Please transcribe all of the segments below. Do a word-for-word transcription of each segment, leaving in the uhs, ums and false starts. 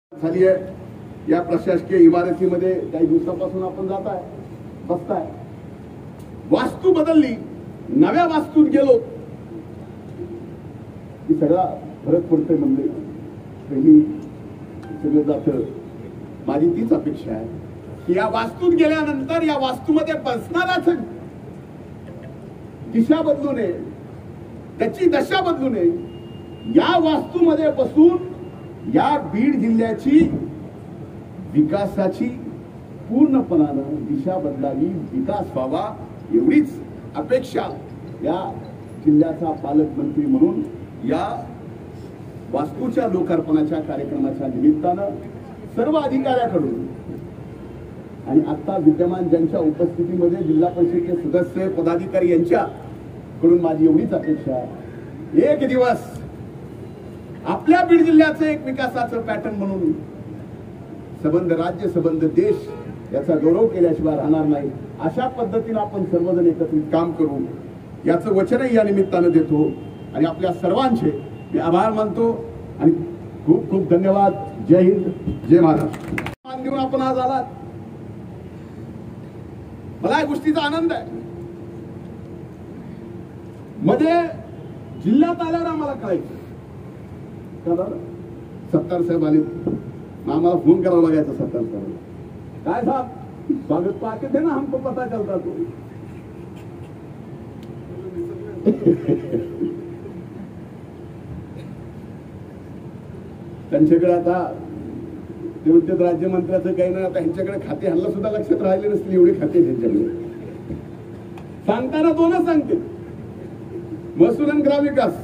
झाली आहे। या प्रशासकीय इमारतीमध्ये काही दिवसापासून आपण जात आहे, बसताय। वास्तू बदलली, नव्या वास्तूत गेलो की सगळा फरक पडतोय म्हणजे पहिली सगळं जातं। माझी तीच अपेक्षा आहे की या वास्तूत गेल्यानंतर या वास्तूमध्ये बसणाराच दिशा बदलू नये, त्याची दशा बदलू नये। या वास्तूमध्ये बसून या बीड जिल्ह्याची विकासाची पूर्णपणानं दिशा बदलावी, विकास व्हावा, एवढीच अपेक्षा या जिल्ह्याचा पालकमंत्री म्हणून या वास्तूच्या लोकार्पणाच्या कार्यक्रमाच्या निमित्तानं सर्व अधिकाऱ्याकडून आणि आता विद्यमान ज्यांच्या उपस्थितीमध्ये जिल्हा परिषदेचे सदस्य पदाधिकारी यांच्याकडून माझी एवढीच अपेक्षा आहे, एक दिवस आपल्या बीड जिल्ह्याचं एक विकासाचं पॅटर्न म्हणून संबंध राज्य संबंध देश याचा गौरव केल्याशिवाय राहणार नाही। अशा पद्धतीने आपण सर्वजण एकत्रित काम करू याचं वचनही या निमित्तानं देतो आणि आपल्या सर्वांचे मी आभार मानतो आणि खूप खूप धन्यवाद। जय हिंद, जय महाराष्ट्र। मान देऊन आपण आज आलात, मला या गोष्टीचा आनंद आहे। मध्ये जिल्ह्यात आल्यावर आम्हाला कळायचं सत्तार साहेब आले, आम्हाला फोन करावा लागायचा सत्तार साहेब, काय साहब स्वागत पाके थे ना, हमको पता चलता तो। त्यांच्याकडे आता ते म्हणतात राज्यमंत्र्याचं काही नाही, आता ह्यांच्याकडे खाते हल्ला सुद्धा लक्षात राहिले नसतील एवढे खाते त्यांच्याकडे। सांगताना दोनच सांगते, महसूल आणि ग्रामविकास।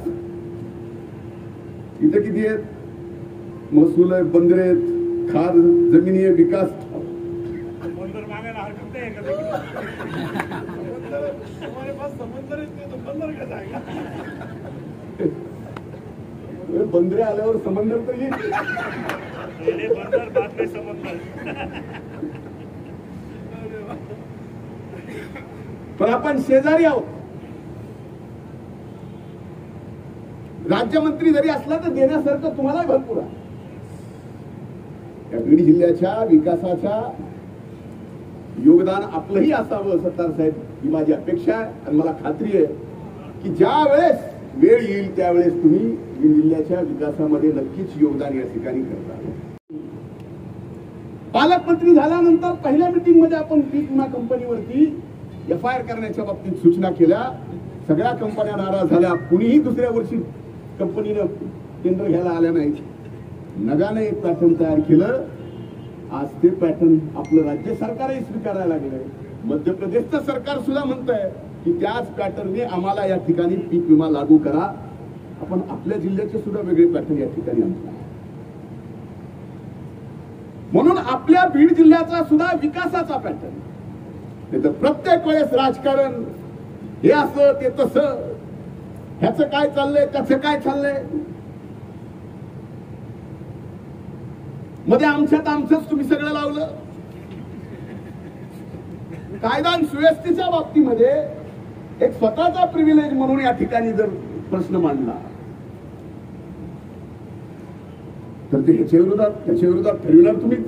इथे किती आहेत? महसूल आहे, बंदरे आहेत, खार जमिनी आहे, विकास। बंदर मागायला हरकत नाही का? हमारे पास समंदर है तो बंदर का जाएगा। बंदरे आल्यावर समंदर तर येईल, पहले बंदर बाद में समंदर। पण आपण शेजारी आहोत। राज्यमंत्री जरी असला तर देण्यासारखं तुम्हाला भरपूर आहे। या बीड जिल्ह्याच्या विकासाच्या योगदान आपलंही असावं सत्तार साहेब, ही माझी अपेक्षा आहे आणि मला खात्री आहे की ज्या वेळेस वेळ येईल त्यावेळेस तुम्ही बीड जिल्ह्याच्या विकासामध्ये नक्कीच योगदान या ठिकाणी करता। पालकमंत्री झाल्यानंतर पहिल्या मीटिंग मध्ये आपण पीक विमा कंपनीवरती एफ आय आर करण्याच्या बाबतीत सूचना केल्या। सगळ्या कंपन्या नाराज झाल्या, कुणीही दुसऱ्या वर्षी कंपनीनं टेंडर घ्यायला आल्या नाहीत। नव्यानं एक पॅटर्न तयार केलं, आज ते पॅटर्न आपलं राज्य सरकारही स्वीकारायला लागलंय। मध्य प्रदेशचं सरकार सुद्धा म्हणतंय की त्याच पॅटर्नने आम्हाला या ठिकाणी पीक विमा लागू करा। आपण आपल्या जिल्ह्याचे सुद्धा वेगळे पॅटर्न या ठिकाणी आणतो, म्हणून आपल्या बीड जिल्ह्याचा सुद्धा विकासाचा पॅटर्न। नाही तर प्रत्येक वेळेस राजकारण हे असं ते तसं, ह्याचं काय चाललंय त्याचं काय चाललंय, मध्ये आमच्यात आमचंच तुम्ही सगळं लावलं। कायदा आणि सुव्यवस्थेच्या बाबतीमध्ये एक स्वतःचा प्रिव्हिलेज म्हणून या ठिकाणी जर प्रश्न मांडला तर ते ह्याच्या विरोधात त्याच्या विरोधात ठरविणार तुम्हीच,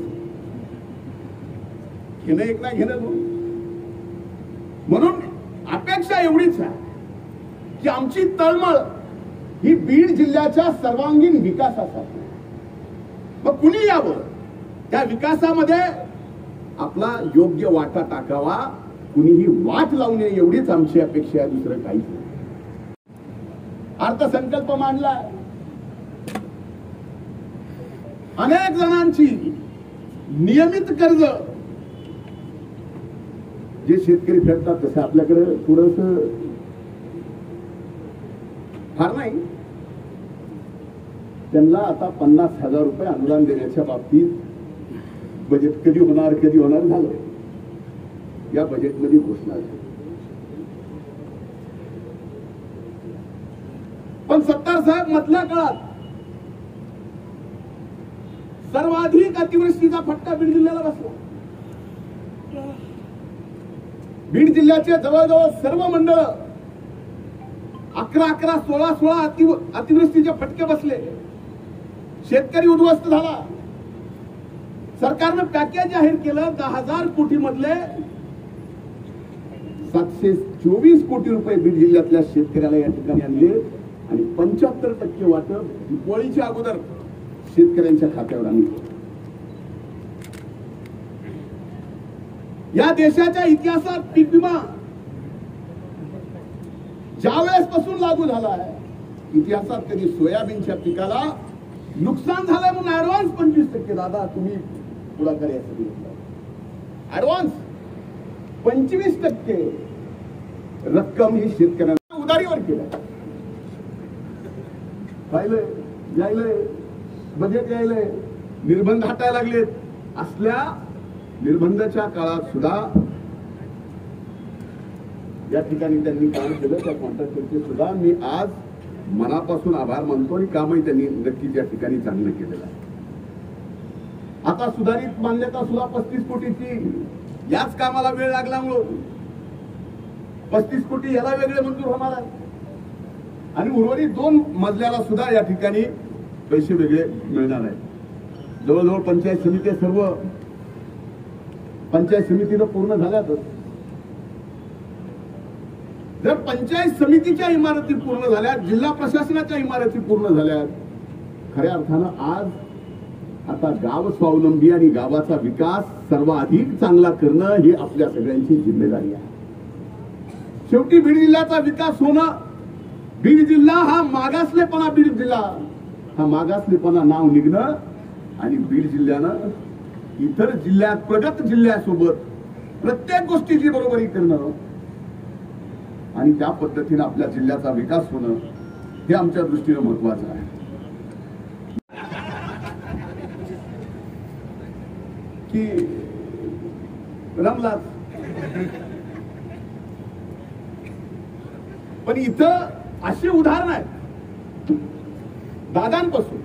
घेणं एक नाही घेणं दोन। म्हणून अपेक्षा एवढीच आहे की आमची तळमळ ही बीड जिल्ह्याच्या सर्वांगीण विकासासाठी, मग कुणी यावं त्या विकासामध्ये आपला योग्य वाटा टाकावा, कुणीही वाट लावू नये एवढीच आमची अपेक्षा आहे, दुसरं काहीच नाही। अर्थसंकल्प मांडला, अनेक जणांची नियमित कर्ज जे शेतकरी फेडतात तसे आपल्याकडे थोडस फार नाही, त्यांना आता पन्नास हजार रुपये अनुदान देण्याच्या बाबतीत बजेट कधी होणार कधी होणार झालं, या बजेटमध्ये घोषणा झाली। पण सत्तार साहेब मधल्या काळात सर्वाधिक अतिवृष्टीचा फटका बीड जिल्ह्याला बसला। बीड जिल्ह्याचे जवळजवळ सर्व मंडळ अकरा अकरा सोळा सोळा अतिवृष्टीचे फटके बसले। शेतकरी उद्ध्वस्त झाला, सरकारनं पॅकेज जाहीर केलं. दहा हजार कोटी मधले सातशे चोवीस कोटी रुपये बीड जिल्ह्यातल्या शेतकऱ्याला या ठिकाणी आणले आणि पंच्याहत्तर टक्के वाटप दिवाळीच्या अगोदर शेतकऱ्यांच्या खात्यावर आणले. या देशाच्या इतिहासात पीक विमा ज्यावेळेस पासून लागू झाला आहे, इतिहासात कधी सोयाबीनच्या पिकाला नुकसान झालंय म्हणून ऍडव्हान्स पंचवीस टक्के दादा तुम्ही पुढाकार यासाठी घेतला. ऍडव्हान्स पंचवीस टक्के रक्कम ही शेतकऱ्यांना उधारीवर केल्या. पाहिलंय, यायलंय, बजेट यायलंय, निर्बंध हटायला लागलेत. असल्या निर्बंधाच्या काळात सुद्धा या ठिकाणी त्यांनी काम केलं. त्या कॉन्ट्रॅक्टरचे सुद्धा मी आज मनापासून आभार मानतो आणि कामही त्यांनी नक्कीच या ठिकाणी चांगलं केलेलं आहे. आता सुधारित मान्यता सुद्धा पस्तीस कोटीची याच कामाला वेळ लागल्यामुळं पस्तीस कोटी याला वेगळे मंजूर होणार आहे आणि उर्वरित दोन मजल्याला सुद्धा या ठिकाणी पैसे वेगळे मिळणार आहेत. जवळजवळ पंचायत समिती सर्व पंचायत समितीनं पूर्ण झाल्यातच. जर पंचायत समितीच्या इमारती पूर्ण झाल्या, जिल्हा प्रशासनाच्या इमारती पूर्ण झाल्या, खऱ्या अर्थानं आज आता गाव स्वावलंबी आणि गावाचा विकास सर्वाधिक चांगला करणं ही आपल्या सगळ्यांची जिम्मेदारी आहे. शेवटी बीड जिल्ह्याचा विकास होणं, बीड जिल्हा हा मागासलेपणा बीड जिल्हा हा मागासलेपणा नाव निघणं आणि बीड जिल्ह्यानं इतर जिल्ह्यात प्रगत जिल्ह्यासोबत प्रत्येक गोष्टीची बरोबरी करणं आणि त्या पद्धतीने आपल्या जिल्ह्याचा विकास होणं हे आमच्या दृष्टीने महत्वाचं आहे. की रमलाच पण इथं अशी उदाहरण आहेत दादांपासून.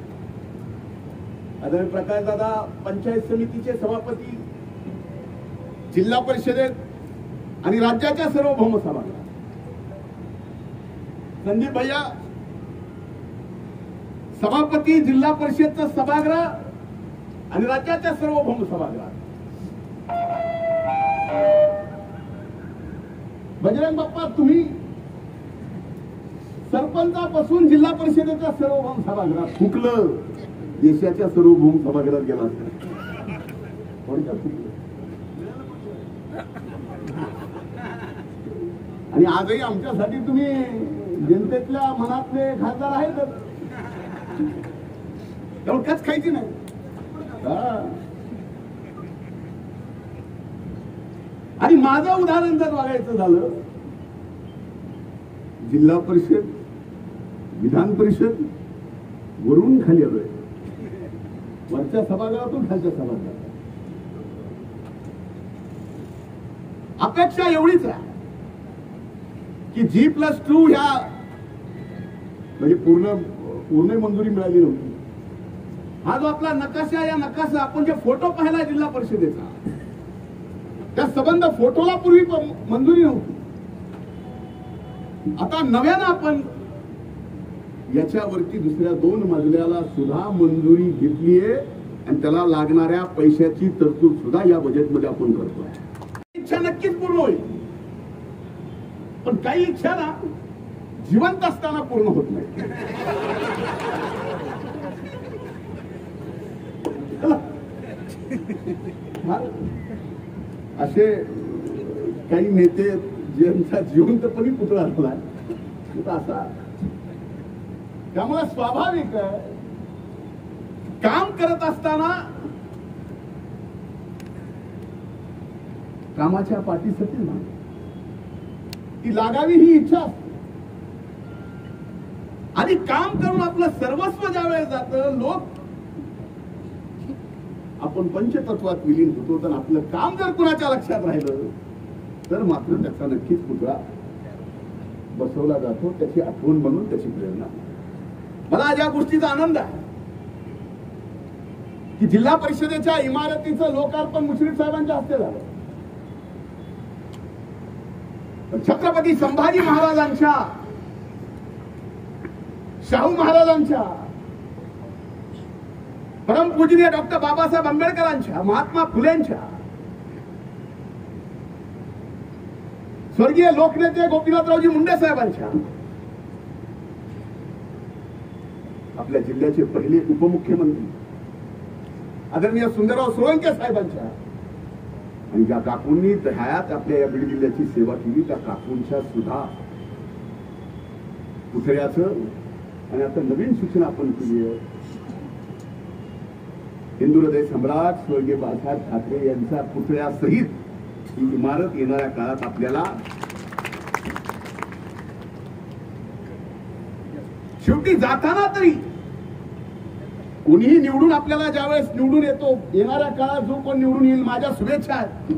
आदरणीय प्रकाश दादा पंचायत समितीचे सभापती, जिल्हा परिषदेत आणि राज्याच्या सार्वभौम सभागृहात, संदीप भैया सभापती जिल्हा परिषदचं सभागृह आणि राज्याच्या सार्वभौम सभागृहात, बजरंग बाप्पा तुम्ही सरपंचापासून जिल्हा परिषदेच्या सार्वभौम सभागृहात, फुकलं देशाच्या सार्वभौम सभागृहात गेला. आणि आजही आमच्यासाठी तुम्ही जनतेतल्या मनातले खासदार आहेत. एवढंच खायची नाही. आणि माझं उदाहरण जर बघायचं झालं, जिल्हा परिषद, विधान परिषद वरून खाली आलोय, वरच्या सभागृहातून खालच्या सभागृहात. अपेक्षा एवढीच आहे की जी प्लस टू ह्या म्हणजे पूर्ण पूर्ण मंजुरी मिळाली नव्हती. हा जो आपला नकाशा, या नकाशा आपण जे फोटो पाहिला जिल्हा परिषदेचा, त्या संबंध फोटोला पूर्वी मंजुरी नव्हती. आता नव्यानं आपण याच्यावरती दुसऱ्या दोन मजल्याला सुद्धा मंजुरी घेतलीये आणि त्याला लागणाऱ्या पैशाची तरतूद सुद्धा या बजेटमध्ये आपण करतोय. इच्छा नक्कीच पूर्ण होईल, पण काही इच्छा ना जिवंत असताना पूर्ण होत नाही. असे काही नेते ज्यांचा जिवंतपणी पुतळा झालाय असा. त्यामुळे स्वाभाविक आहे काम करत असताना कामाच्या पाठीसाठी ना ती लागावी ही इच्छा असते. आणि काम करून आपलं सर्वस्व ज्या वेळेस जातं, लोक आपण पंचतत्वात विलीन होतो, तर आपलं काम जर कुणाच्या लक्षात राहिलं तर मात्र त्याचा नक्कीच पुतळा बसवला जातो, त्याची आठवण बनवून त्याची प्रेरणा. मला ज्या गोष्टीचा आनंद आहे की जिल्हा परिषदेच्या इमारतीचं लोकार्पण मुश्रीफ साहेबांच्या हस्ते झालं. छत्रपती संभाजी महाराजांच्या, शाहू महाराजांच्या परमपूजनीय डॉक्टर बाबासाहेब आंबेडकरांच्या, महात्मा फुलेंच्या, स्वर्गीय लोकनेते गोपीनाथरावजी मुंडे साहेबांच्या, आपल्या जिल्ह्याचे पहिले उपमुख्यमंत्री आदरणीय सुंदरराव सोळंके साहेबांच्या, आणि ज्या काकूंनी हयात आपल्या या बीड जिल्ह्याची सेवा केली त्या काकूंच्या सुद्धा पुतळ्याचं आणि आता नवीन सूचना आपण केली आहे. हिंदू हृदय सम्राट स्वर्गीय बाळासाहेब ठाकरे यांच्या पुतळ्यासहित ही इमारत येणाऱ्या काळात आपल्याला शेवटी जाताना तरी कोणीही निवडून आपल्याला ज्यावेळेस निवडून येतो, येणाऱ्या काळात जो कोण निवडून येईल, माझ्या शुभेच्छा आहेत.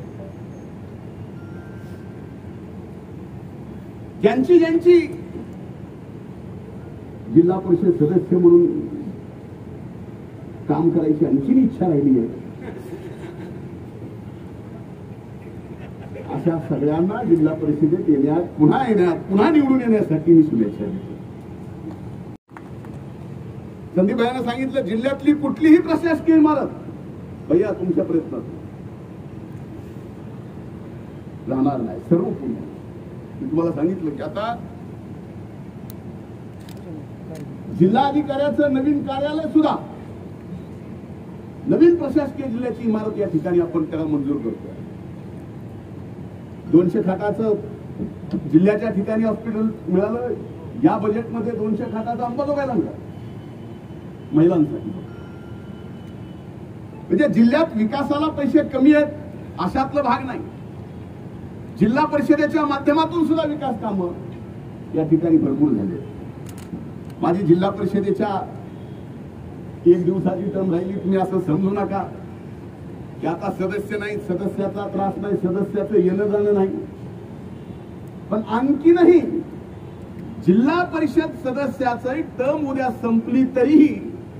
ज्यांची ज्यांची जिल्हा परिषद सदस्य म्हणून काम करायची आणखी इच्छा राहिली आहे, अशा सगळ्यांना जिल्हा परिषदेत येण्यात, पुन्हा येण्यात, पुन्हा निवडून येण्यासाठी मी शुभेच्छा देतो. संदीप भाईंना सांगितलं, जिल्ह्यातली कुठलीही प्रशासकीय इमारत भैया तुमच्या प्रयत्नात राहणार नाही, सर्व पूर्ण. मी तुम्हाला सांगितलं की आता जिल्हाधिकाऱ्याचं नवीन कार्यालय सुद्धा, नवीन प्रशासकीय जिल्ह्याची इमारत या ठिकाणी आपण त्याला मंजूर करतोय. दोनशे खाटाचं जिल्ह्याच्या ठिकाणी हॉस्पिटल मिळालं. या बजेटमध्ये दोनशे खाटाचा अंमलबजावणी झाला महिलांसाठी. म्हणजे जिल्ह्यात विकासाला पैसे कमी आहेत अशातला भाग नाही. जिल्हा परिषदेच्या माध्यमातून सुद्धा विकास कामं या ठिकाणी भरपूर झाले. माझी जिल्हा परिषदेच्या एक दिवसाची टर्म राहिली, तुम्ही असं समजू नका की आता सदस्य नाही, सदस्याचा त्रास नाही, सदस्याचं येणं जाणं नाही. पण आणखीनही जिल्हा परिषद सदस्याची टर्म उद्या संपली तरीही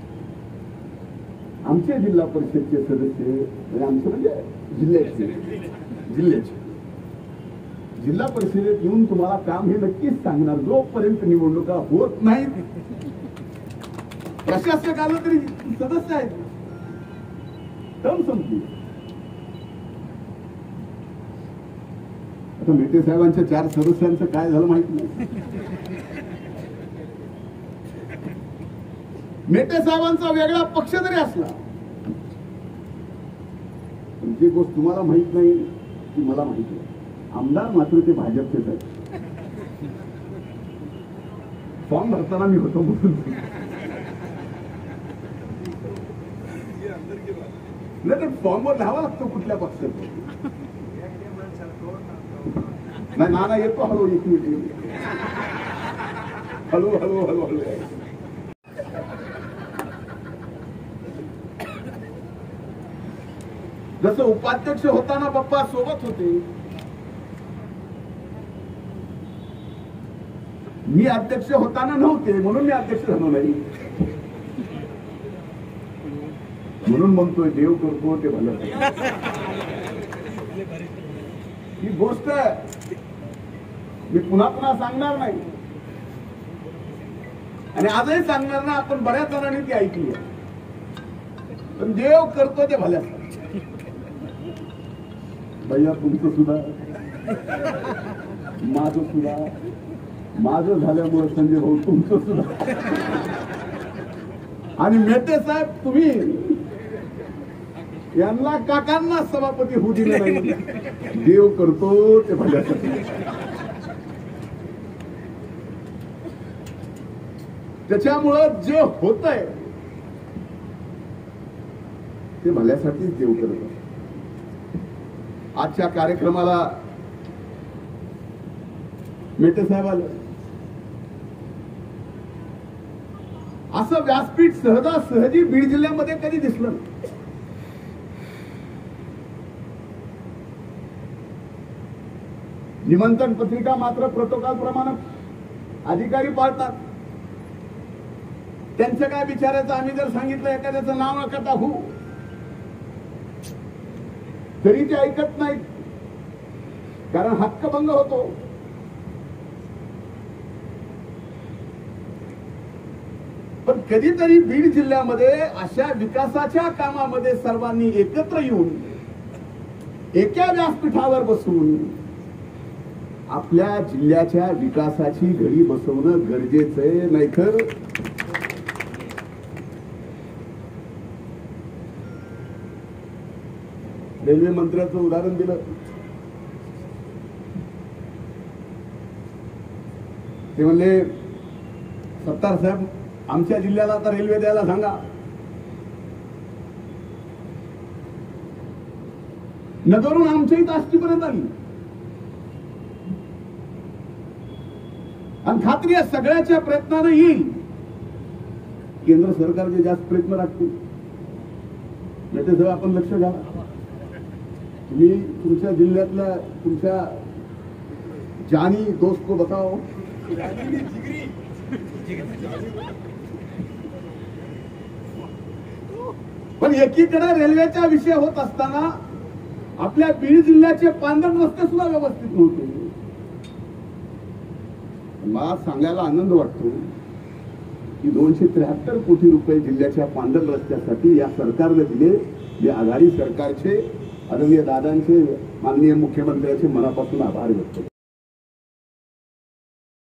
आमचे जिल्हा परिषदचे सदस्य, आमचे म्हणजे जिल्ह्याचे जिल्ह्याचे जिल्हा परिषदेत येऊन तुम्हाला काम हे नक्कीच सांगणार. जोपर्यंत निवडणुका होत नाहीत, प्रशासक आलं तरी सदस्य आहेत, टर्म संपली. आता मेटे साहेबांच्या चार सदस्यांचं काय झालं माहित नाही. मेटे साहेबांचा वेगळा पक्ष जरी असला, पण जी गोष्ट तुम्हाला माहित नाही ती मला माहिती आहे. आमदार मात्र ते भाजपचेच आहेत. फॉर्म भरताना मी होतो म्हणून नाही, तर फॉर्मवर लिहावा लागतो कुठल्या पक्षाचा. नाही नाना येतो हळू, एक मिनिट हळू हळू हळू हळू. जसं उपाध्यक्ष होताना बाप्पा सोबत होते, मी अध्यक्ष होताना नव्हते म्हणून मी अध्यक्ष झालो नाही. म्हणून म्हणतोय देव करतो ते भलं. ही गोष्ट मी पुन्हा पुन्हा सांगणार नाही आणि आजही सांगणार ना. आपण बऱ्याच जणांनी ती ऐकली आहे, पण देव करतो ते भल्यासाठी. भैया तुमचं सुद्धा, माझं सुद्धा, माझं झाल्यामुळे संजय भाऊ तुमचं सुद्धा, आणि मेटे साहेब तुम्ही यांना काकांना सभापती होऊ दिले नाही. देव करतो ते भल्यासाठी. त्याच्यामुळं जे होतंय ते भल्यासाठीच देव करतो. आजच्या कार्यक्रमाला मेटे साहेब आले, असं व्यासपीठ सहजासहजी बीड जिल्ह्यामध्ये कधी दिसलं नाही. निमंत्रण पत्रिका मात्र प्रोटोकॉल प्रमाणे अधिकारी पाळतात. त्यांचं काय विचारायचं, आम्ही जर सांगितलं एखाद्याचं नाव नका टाकू तरी ते ऐकत नाहीत, कारण हक्कभंग होतो. पण पण कधीतरी बीड जिल्ह्यामध्ये अशा विकासाच्या कामामध्ये सर्वांनी एकत्र येऊन एका व्यासपीठावर बसून आपल्या जिल्ह्याच्या विकासाची घडी बसवणं गरजेचं आहे. नाहीतर रेल्वे मंत्र्याचं उदाहरण दिलं. ते म्हणले सत्तार साहेब आमच्या जिल्ह्याला आता रेल्वे द्यायला सांगा. नगरून आमच्या इथं आष्टीपर्यंत आली आणि खात्री आहे सगळ्याच्या प्रयत्नानं येईल. केंद्र सरकारचे जास्त प्रयत्न लागतील. नाही ते सगळं आपण लक्ष घाला. तुम्ही तुमच्या जिल्ह्यातल्या तुमच्या जानी दोस्त को बताओ. पण एकीकडे रेल्वेचा विषय होत असताना आपल्या बीड जिल्ह्याचे पांढर रस्ते सुद्धा व्यवस्थित नव्हते. मला सांगायला आनंद वाटतो की दोनशे त्र्याहत्तर कोटी रुपये जिल्ह्याच्या पांढर रस्त्यासाठी या सरकारने दिले. जे आघाडी सरकारचे आदरणीय दादांचे माननीय मुख्यमंत्र्यांचे मनापासून आभार व्यक्त करतो.